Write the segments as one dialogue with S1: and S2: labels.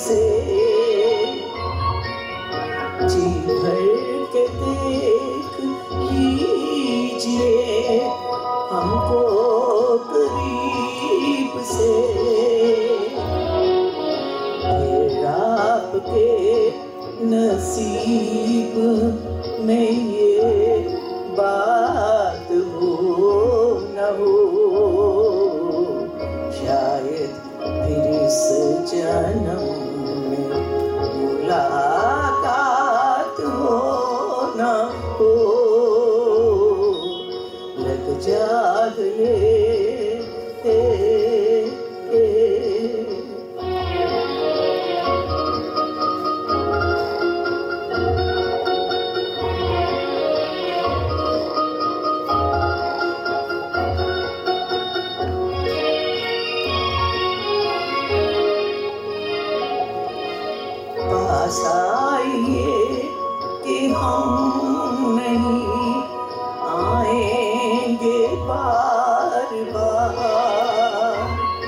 S1: से जी भर के देख लीजिए हमको करीब से, फिर आपके नसीब में ये बात हो न हो, शायद फिर इस जन्म में मुलाकात हो न हो। लग जाग ले पास आइए कि हम नहीं आएंगे बार बार,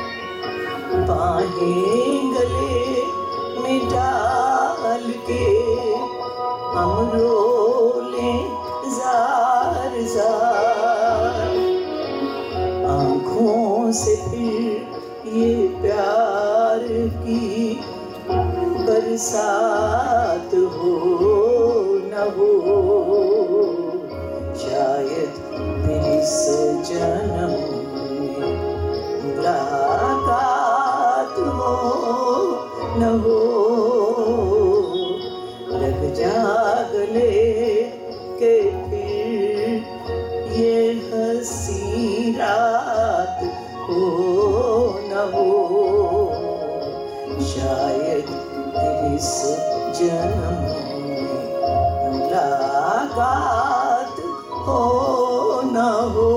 S1: बाहें गले में डाल के हम रोलें जार जार, आँखों से फिर ये प्यार की बरसात हो न हो, शायद फिर इस जन्म में मुलाकात हो न हो। लग जाग ले के फिर ये हंसी रात हो न हो, शायद इस जन्म में मुलाकात हो न हो।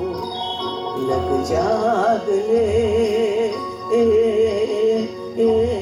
S1: लग जाग ले